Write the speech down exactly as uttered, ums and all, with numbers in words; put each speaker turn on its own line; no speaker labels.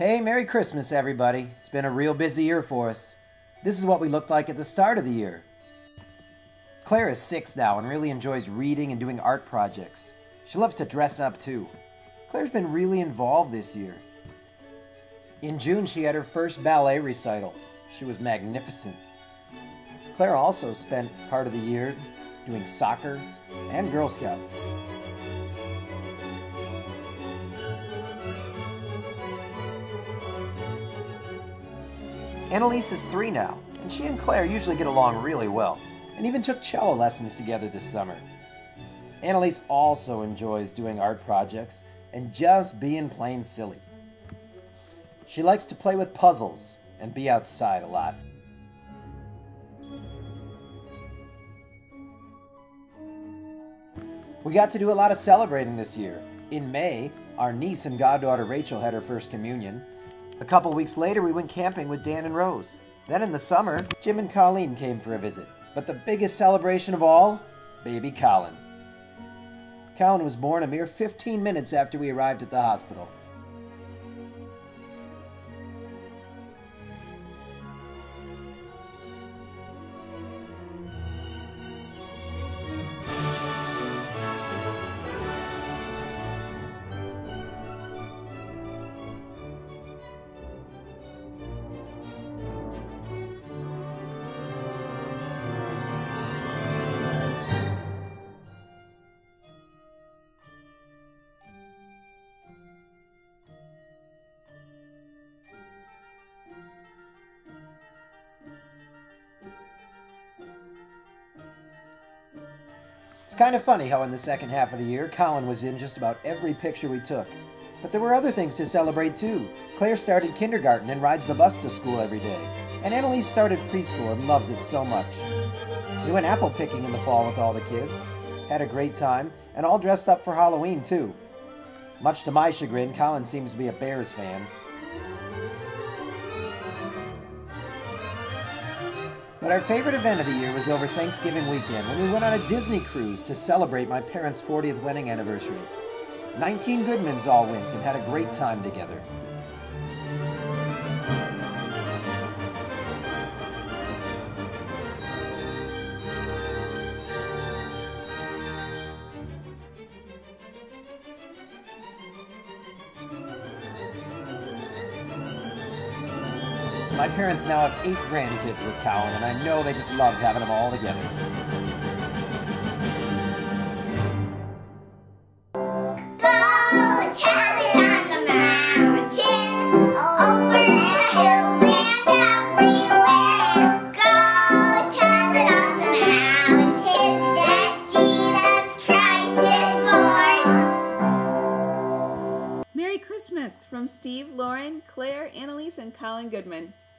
Hey, Merry Christmas, everybody. It's been a real busy year for us. This is what we looked like at the start of the year. Claire is six now and really enjoys reading and doing art projects. She loves to dress up too. Claire's been really involved this year. In June, she had her first ballet recital. She was magnificent. Claire also spent part of the year doing soccer and Girl Scouts. Annalise is three now, and she and Claire usually get along really well, and even took cello lessons together this summer. Annalise also enjoys doing art projects and just being plain silly. She likes to play with puzzles and be outside a lot. We got to do a lot of celebrating this year. In May, our niece and goddaughter Rachel had her first communion. A couple weeks later, we went camping with Dan and Rose. Then in the summer, Jim and Colleen came for a visit. But the biggest celebration of all, baby Colin. Colin was born a mere fifteen minutes after we arrived at the hospital. It's kind of funny how in the second half of the year, Colin was in just about every picture we took. But there were other things to celebrate too. Claire started kindergarten and rides the bus to school every day. And Annalise started preschool and loves it so much. We went apple picking in the fall with all the kids, had a great time, and all dressed up for Halloween too. Much to my chagrin, Colin seems to be a Bears fan. But our favorite event of the year was over Thanksgiving weekend when we went on a Disney cruise to celebrate my parents' fortieth wedding anniversary. nineteen Goodmans all went and had a great time together. My parents now have eight grandkids with Colin, and I know they just loved having them all together.
Go tell it on the mountain, over the hill and everywhere. Go tell it on the mountain that Jesus Christ is born.
Merry Christmas from Steve, Lauren, Claire, Annalise, and Colin Goodman.